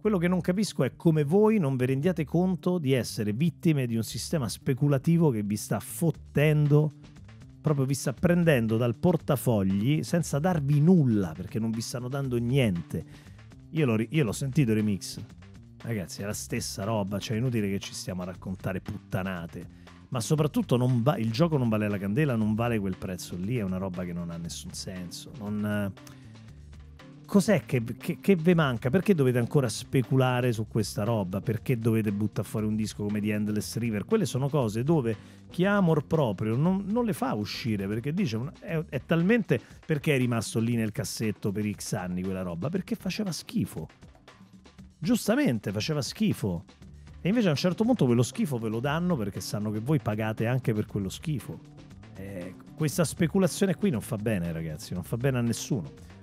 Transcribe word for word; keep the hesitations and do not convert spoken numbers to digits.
Quello che non capisco è come voi non vi rendiate conto di essere vittime di un sistema speculativo che vi sta fottendo, proprio vi sta prendendo dal portafogli senza darvi nulla, perché non vi stanno dando niente. Io l'ho, io l'ho sentito il remix, ragazzi, è la stessa roba, cioè è inutile che ci stiamo a raccontare puttanate, ma soprattutto non va, il gioco non vale la candela, non vale quel prezzo lì, è una roba che non ha nessun senso. Non... Cos'è che, che, che vi manca? Perché dovete ancora speculare su questa roba? Perché dovete buttare fuori un disco come The Endless River? Quelle sono cose dove chi ha amor proprio non, non le fa uscire, perché dice è, è talmente... Perché è rimasto lì nel cassetto per X anni quella roba? Perché faceva schifo. Giustamente faceva schifo. E invece a un certo punto quello schifo ve lo danno perché sanno che voi pagate anche per quello schifo. Eh, questa speculazione qui non fa bene, ragazzi, non fa bene a nessuno.